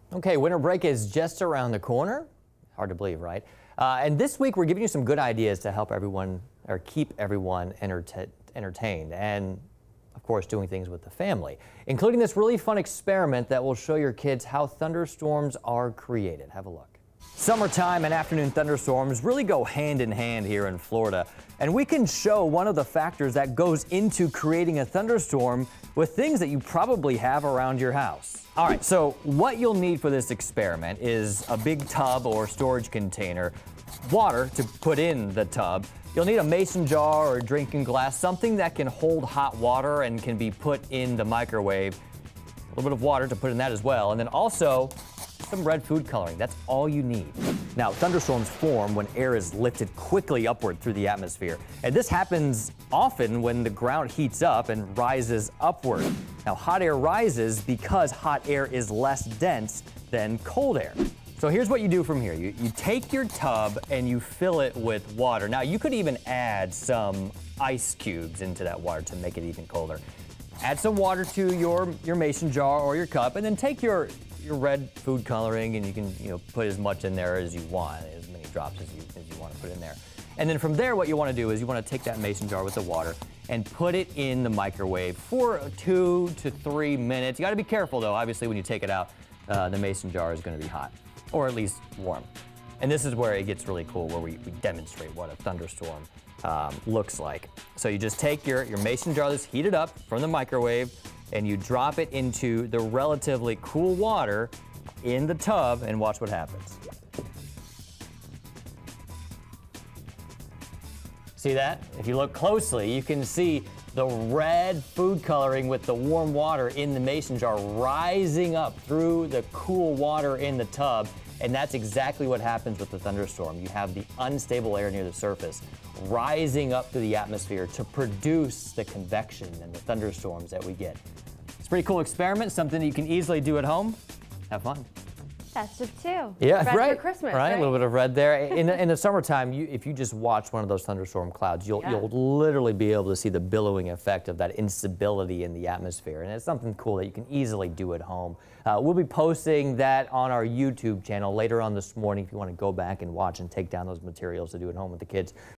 Okay, winter break is just around the corner. Hard to believe, right? And this week we're giving you some good ideas to help everyone or keep everyone entertained and, of course, doing things with the family, including this really fun experiment that will show your kids how thunderstorms are created. Have a look. Summertime and afternoon thunderstorms really go hand in hand here in Florida, and we can show one of the factors that goes into creating a thunderstorm with things that you probably have around your house. All right, so what you'll need for this experiment is a big tub or storage container, water to put in the tub. You'll need a mason jar or a drinking glass, something that can hold hot water and can be put in the microwave. A little bit of water to put in that as well, and then also some red food coloring. That's all you need. Now, thunderstorms form when air is lifted quickly upward through the atmosphere. And this happens often when the ground heats up and rises upward. Now, hot air rises because hot air is less dense than cold air. So here's what you do from here. You take your tub and you fill it with water. Now, you could even add some ice cubes into that water to make it even colder. Add some water to your mason jar or your cup, and then take your red food coloring, and you can put as much in there as you want, as many drops as you want to put in there. And then from there, what you want to do is you want to take that mason jar with the water and put it in the microwave for 2 to 3 minutes. You got to be careful though. Obviously, when you take it out, the mason jar is going to be hot, or at least warm. And this is where it gets really cool, where we demonstrate what a thunderstorm looks like. So you just take your mason jar that's heated up from the microwave, and you drop it into the relatively cool water in the tub and watch what happens. See that? If you look closely, you can see the red food coloring with the warm water in the mason jar rising up through the cool water in the tub. And that's exactly what happens with the thunderstorm. You have the unstable air near the surface rising up through the atmosphere to produce the convection and the thunderstorms that we get. It's a pretty cool experiment, something that you can easily do at home. Have fun. Festive too. Yeah, red right. For Christmas, right, a little bit of red there. In the summertime, if you just watch one of those thunderstorm clouds, you'll literally be able to see the billowing effect of that instability in the atmosphere, and it's something cool that you can easily do at home. We'll be posting that on our YouTube channel later on this morning if you want to go back and watch and take down those materials to do at home with the kids.